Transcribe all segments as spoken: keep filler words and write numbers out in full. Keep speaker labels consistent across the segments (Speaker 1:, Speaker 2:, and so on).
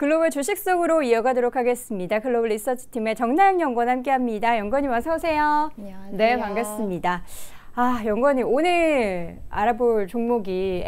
Speaker 1: 글로벌 주식 속으로 이어가도록 하겠습니다. 글로벌 리서치팀의 정나영 연구원 함께합니다. 연구원님 어서 오세요.
Speaker 2: 안녕하세요.
Speaker 1: 네, 반갑습니다. 아, 연구원님 오늘 알아볼 종목이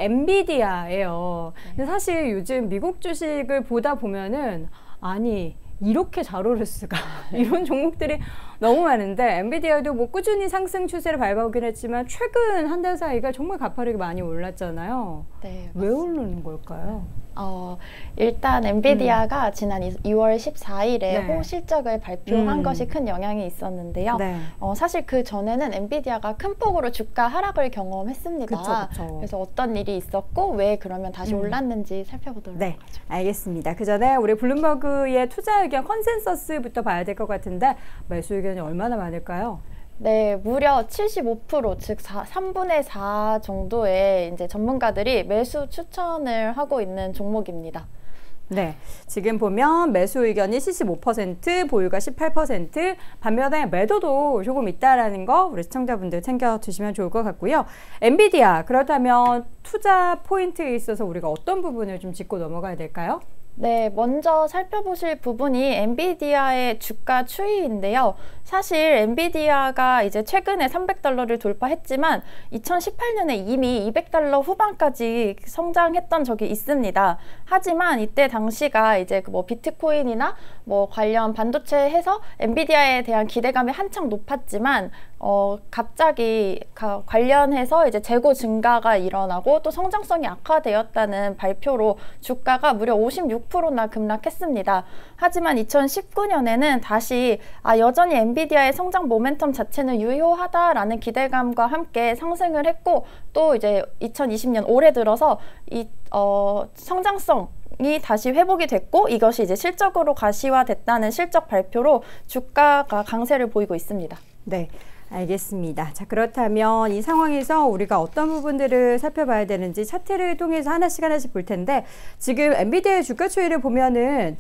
Speaker 1: 엔비디아예요.
Speaker 2: 네.
Speaker 1: 근데 사실 요즘 미국 주식을 보다 보면은 아니 이렇게 잘 오를 수가 이런 종목들이 너무 많은데 엔비디아도 뭐 꾸준히 상승 추세를 밟아오긴 했지만 최근 한 달 사이가 정말 가파르게 많이 올랐잖아요.
Speaker 2: 네,
Speaker 1: 왜 오르는 걸까요?
Speaker 2: 어, 일단 엔비디아가 음. 지난 이월 십사일에
Speaker 1: 네.
Speaker 2: 호실적을 발표한
Speaker 1: 음.
Speaker 2: 것이 큰 영향이 있었는데요.
Speaker 1: 네.
Speaker 2: 어, 사실 그 전에는 엔비디아가 큰 폭으로 주가 하락을 경험했습니다.
Speaker 1: 그쵸, 그쵸.
Speaker 2: 그래서 어떤 일이 있었고 왜 그러면 다시
Speaker 1: 음.
Speaker 2: 올랐는지 살펴보도록
Speaker 1: 네,
Speaker 2: 하죠.
Speaker 1: 알겠습니다. 그 전에 우리 블룸버그의 투자 의견 컨센서스부터 봐야 될 것 같은데 매수 의견이 얼마나 많을까요?
Speaker 2: 네, 무려 칠십오 퍼센트, 즉 삼분의 사 정도의 이제 전문가들이 매수 추천을 하고 있는 종목입니다.
Speaker 1: 네, 지금 보면 매수 의견이 칠십오 퍼센트, 보유가 십팔 퍼센트, 반면에 매도도 조금 있다라는 거 우리 시청자분들 챙겨두시면 좋을 것 같고요. 엔비디아, 그렇다면 투자 포인트에 있어서 우리가 어떤 부분을 좀 짚고 넘어가야 될까요?
Speaker 2: 네, 먼저 살펴보실 부분이 엔비디아의 주가 추이인데요. 사실 엔비디아가 이제 최근에 삼백 달러를 돌파했지만 이천십팔 년에 이미 이백 달러 후반까지 성장했던 적이 있습니다. 하지만 이때 당시가 이제 뭐 비트코인이나 뭐 관련 반도체 해서 엔비디아에 대한 기대감이 한창 높았지만 어, 갑자기 가, 관련해서 이제 재고 증가가 일어나고 또 성장성이 악화되었다는 발표로 주가가 무려 오십육 퍼센트나 급락했습니다. 하지만 이천십구 년에는 다시 아, 여전히 엔비디아의 성장 모멘텀 자체는 유효하다라는 기대감과 함께 상승을 했고 또 이제 이천이십 년 올해 들어서 이 어, 성장성 이 다시 회복이 됐고 이것이 이제 실적으로 가시화됐다는 실적 발표로 주가가 강세를 보이고 있습니다.
Speaker 1: 네. 알겠습니다. 자, 그렇다면 이 상황에서 우리가 어떤 부분들을 살펴봐야 되는지 차트를 통해서 하나씩 하나씩 볼 텐데 지금 엔비디아의 주가 추이를 보면은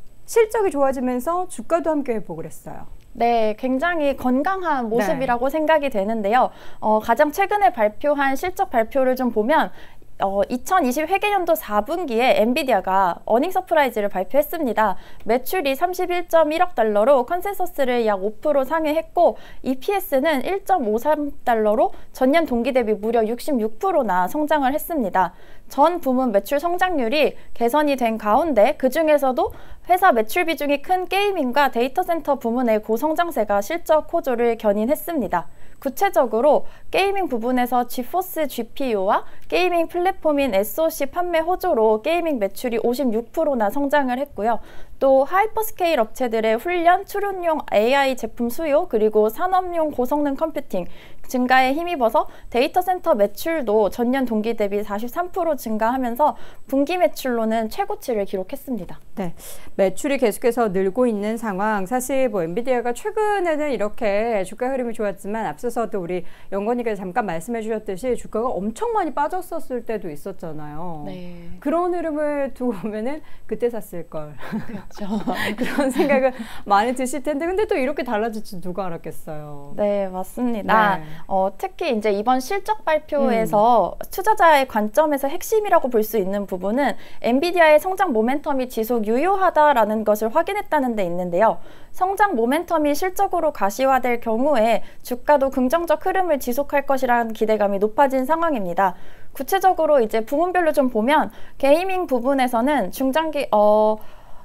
Speaker 1: 실적이 좋아지면서 주가도 함께 회복을 했어요.
Speaker 2: 네, 굉장히 건강한 모습이라고 네. 생각이 되는데요. 어, 가장 최근에 발표한 실적 발표를 좀 보면 어, 이천이십 회계연도 사 분기에 엔비디아가 어닝 서프라이즈를 발표했습니다. 매출이 삼십일 점 일억 달러로 컨센서스를 약 오 퍼센트 상회했고 이피에스는 일 점 오삼 달러로 전년 동기 대비 무려 육십육 퍼센트나 성장을 했습니다. 전 부문 매출 성장률이 개선이 된 가운데 그 중에서도 회사 매출 비중이 큰 게이밍과 데이터 센터 부문의 고성장세가 실적 호조를 견인했습니다. 구체적으로 게이밍 부분에서 지포스 지피유와 게이밍 플랫폼인 에스오씨 판매 호조로 게이밍 매출이 오십육 퍼센트나 성장을 했고요. 또 하이퍼스케일 업체들의 훈련, 출연용 에이아이 제품 수요, 그리고 산업용 고성능 컴퓨팅 증가에 힘입어서 데이터 센터 매출도 전년 동기 대비 사십삼 퍼센트 증가하면서 분기 매출로는 최고치를 기록했습니다.
Speaker 1: 네, 매출이 계속해서 늘고 있는 상황. 사실 뭐 엔비디아가 최근에는 이렇게 주가 흐름이 좋았지만 앞서서도 우리 연구원님께서 잠깐 말씀해 주셨듯이 주가가 엄청 많이 빠졌었을 때도 있었잖아요.
Speaker 2: 네.
Speaker 1: 그런 흐름을 두고 보면은 그때 샀을 걸.
Speaker 2: 그렇죠.
Speaker 1: 그런 생각을 많이 드실 텐데 근데 또 이렇게 달라질지 누가 알았겠어요.
Speaker 2: 네, 맞습니다.
Speaker 1: 네.
Speaker 2: 어, 특히 이제 이번 실적 발표에서 음. 투자자의 관점에서 핵심이라고 볼 수 있는 부분은 엔비디아의 성장 모멘텀이 지속 유효하다라는 것을 확인했다는 데 있는데요. 성장 모멘텀이 실적으로 가시화될 경우에 주가도 긍정적 흐름을 지속할 것이라는 기대감이 높아진 상황입니다. 구체적으로 이제 부문별로 좀 보면 게이밍 부분에서는 중장기 어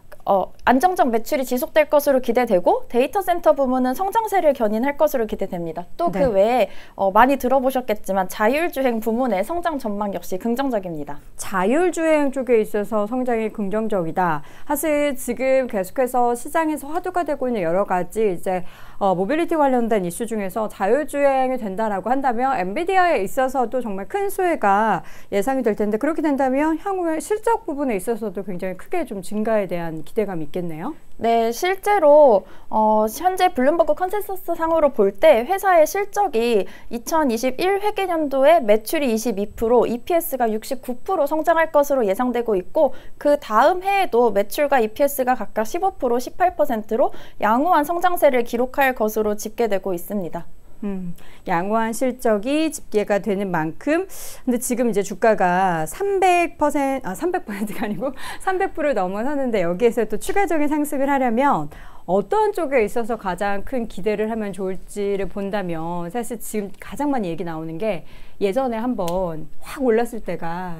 Speaker 2: 어, 안정적 매출이 지속될 것으로 기대되고 데이터 센터 부문은 성장세를 견인할 것으로 기대됩니다. 또 그
Speaker 1: 네.
Speaker 2: 외에 어, 많이 들어보셨겠지만 자율주행 부문의 성장 전망 역시 긍정적입니다.
Speaker 1: 자율주행 쪽에 있어서 성장이 긍정적이다. 사실 지금 계속해서 시장에서 화두가 되고 있는 여러 가지 이제 어, 모빌리티 관련된 이슈 중에서 자율주행이 된다라고 한다면 엔비디아에 있어서도 정말 큰 수혜가 예상이 될 텐데 그렇게 된다면 향후에 실적 부분에 있어서도 굉장히 크게 좀 증가에 대한 기대감이 있겠네요.
Speaker 2: 네, 실제로 어, 현재 블룸버그 컨센서스 상으로 볼 때 회사의 실적이 이천이십일 회계연도에 매출이 이십이 퍼센트, 이피에스가 육십구 퍼센트 성장할 것으로 예상되고 있고 그 다음 해에도 매출과 이피에스가 각각 십오 퍼센트, 십팔 퍼센트로 양호한 성장세를 기록할 것으로 집계되고 있습니다.
Speaker 1: 음, 양호한 실적이 집계가 되는 만큼 근데 지금 이제 주가가 삼백 퍼센트 아 삼백 퍼센트가 아니고 삼백 퍼센트를 넘어서는데 여기에서 또 추가적인 상승을 하려면 어떤 쪽에 있어서 가장 큰 기대를 하면 좋을지를 본다면 사실 지금 가장 많이 얘기 나오는 게 예전에 한번 확 올랐을 때가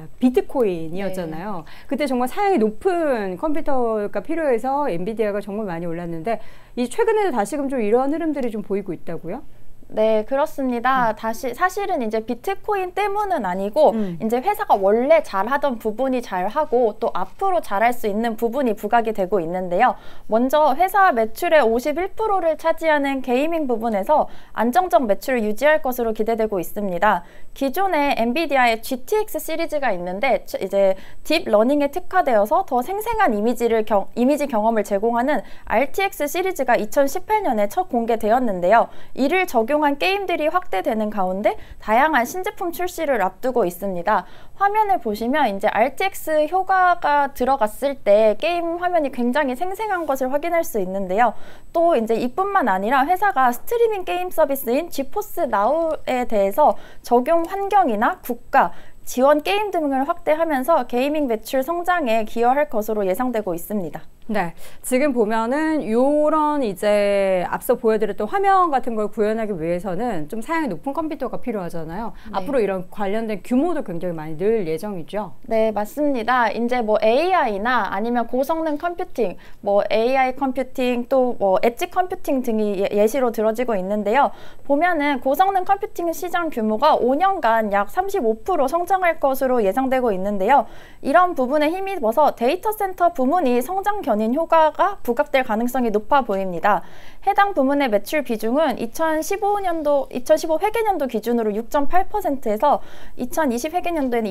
Speaker 1: 비트코인이었잖아요. 네. 그때 정말 사양이 높은 컴퓨터가 필요해서 엔비디아가 정말 많이 올랐는데 이 최근에도 다시금 좀 이러한 흐름들이 좀 보이고 있다고요?
Speaker 2: 네, 그렇습니다. 음. 다시 사실은 이제 비트코인 때문은 아니고
Speaker 1: 음.
Speaker 2: 이제 회사가 원래 잘하던 부분이 잘하고 또 앞으로 잘할 수 있는 부분이 부각이 되고 있는데요. 먼저 회사 매출의 오십일 퍼센트를 차지하는 게이밍 부분에서 안정적 매출을 유지할 것으로 기대되고 있습니다. 기존에 엔비디아의 지티엑스 시리즈가 있는데 이제 딥러닝에 특화되어서 더 생생한 이미지를 경, 이미지 경험을 제공하는 알티엑스 시리즈가 이천십팔 년에 첫 공개되었는데요. 이를 적용 한 게임들이 확대되는 가운데 다양한 신제품 출시를 앞두고 있습니다. 화면을 보시면 이제 알티엑스 효과가 들어갔을 때 게임 화면이 굉장히 생생한 것을 확인할 수 있는데요. 또 이제 이뿐만 아니라 회사가 스트리밍 게임 서비스인 지포스 나우에 대해서 적용 환경이나 국가, 지원 게임 등을 확대하면서 게이밍 매출 성장에 기여할 것으로 예상되고 있습니다.
Speaker 1: 네, 지금 보면은 요런 이제 앞서 보여드렸던 화면 같은 걸 구현하기 위해서는 좀 사양이 높은 컴퓨터가 필요하잖아요. 네. 앞으로 이런 관련된 규모도 굉장히 많이 늘 예정이죠.
Speaker 2: 네, 맞습니다. 이제 뭐 에이아이나 아니면 고성능 컴퓨팅, 뭐 에이아이 컴퓨팅, 또 뭐 엣지 컴퓨팅 등이 예시로 들어지고 있는데요. 보면은 고성능 컴퓨팅 시장 규모가 오 년간 약 삼십오 퍼센트 성장할 것으로 예상되고 있는데요. 이런 부분에 힘입어서 데이터 센터 부문이 성장 견인 효과가 부각될 가능성이 높아 보입니다. 해당 부문의 매출 비중은 이천십오 년도, 이천십오 회계년도 기준으로 육 점 팔 퍼센트에서 이천이십 회계년도에는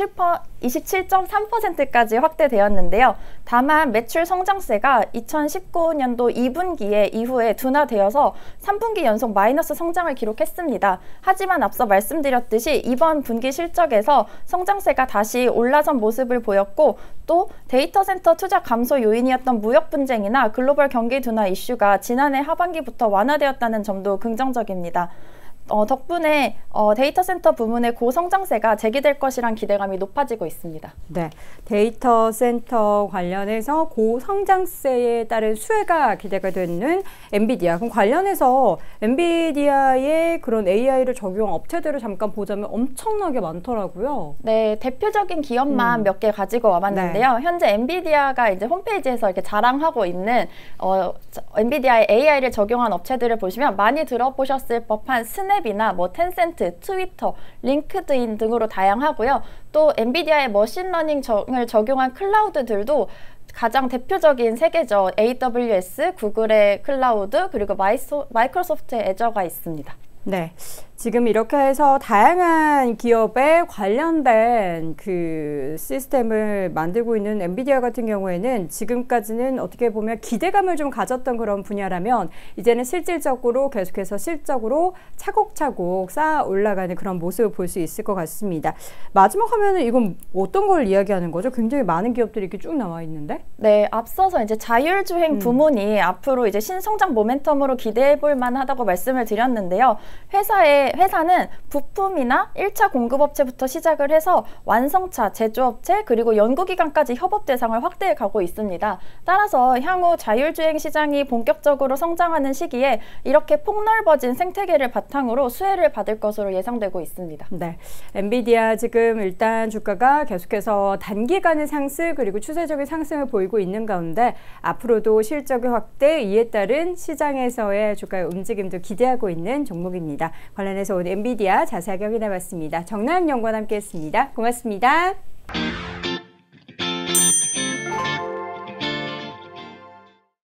Speaker 2: 이십칠 점 삼 퍼센트까지 확대되었는데요. 다만 매출 성장세가 이천십구 년도 이 분기에 이후에 둔화되어서 삼 분기 연속 마이너스 성장을 기록했습니다. 하지만 앞서 말씀드렸듯이 이번 분기 실적에서 성장세가 다시 올라선 모습을 보였고 또 데이터 센터 투자 감소 요인이었던 무역 분쟁이나 글로벌 경기 둔화 이슈가 지난해 하반기부터 완화되었다는 점도 긍정적입니다. 어, 덕분에 어, 데이터 센터 부문의 고성장세가 재개될 것이란 기대감이 높아지고 있습니다.
Speaker 1: 네, 데이터 센터 관련해서 고성장세에 따른 수혜가 기대가 되는 엔비디아. 그럼 관련해서 엔비디아의 그런 에이아이를 적용한 업체들을 잠깐 보자면 엄청나게 많더라고요.
Speaker 2: 네, 대표적인 기업만 음. 몇 개 가지고 와봤는데요. 네. 현재 엔비디아가 이제 홈페이지에서 이렇게 자랑하고 있는 어, 엔비디아의 에이아이를 적용한 업체들을 보시면 많이 들어보셨을 법한 스냅 이나 뭐 텐센트, 트위터, 링크드인 등으로 다양하고요. 또 엔비디아의 머신러닝을 적용한 클라우드들도 가장 대표적인 세 개죠. 에이더블유에스, 구글의 클라우드, 그리고 마이소, 마이크로소프트의 애저가 있습니다.
Speaker 1: 네, 지금 이렇게 해서 다양한 기업에 관련된 그 시스템을 만들고 있는 엔비디아 같은 경우에는 지금까지는 어떻게 보면 기대감을 좀 가졌던 그런 분야라면 이제는 실질적으로 계속해서 실적으로 차곡차곡 쌓아 올라가는 그런 모습을 볼 수 있을 것 같습니다. 마지막 화면은 이건 어떤 걸 이야기하는 거죠? 굉장히 많은 기업들이 이렇게 쭉 나와 있는데?
Speaker 2: 네, 앞서서 이제 자율주행 음. 부문이 앞으로 이제 신성장 모멘텀으로 기대해 볼 만하다고 말씀을 드렸는데요. 회사의 회사는 부품이나 일 차 공급업체부터 시작을 해서 완성차, 제조업체, 그리고 연구기관까지 협업 대상을 확대해 가고 있습니다. 따라서 향후 자율주행 시장이 본격적으로 성장하는 시기에 이렇게 폭넓어진 생태계를 바탕으로 수혜를 받을 것으로 예상되고 있습니다.
Speaker 1: 네, 엔비디아 지금 일단 주가가 계속해서 단기간의 상승 그리고 추세적인 상승을 보이고 있는 가운데 앞으로도 실적의 확대, 이에 따른 시장에서의 주가의 움직임도 기대하고 있는 종목입니다. 관련해서 오늘 엔비디아 자세하게 확인해봤습니다. 정나영 연구원 함께했습니다. 고맙습니다.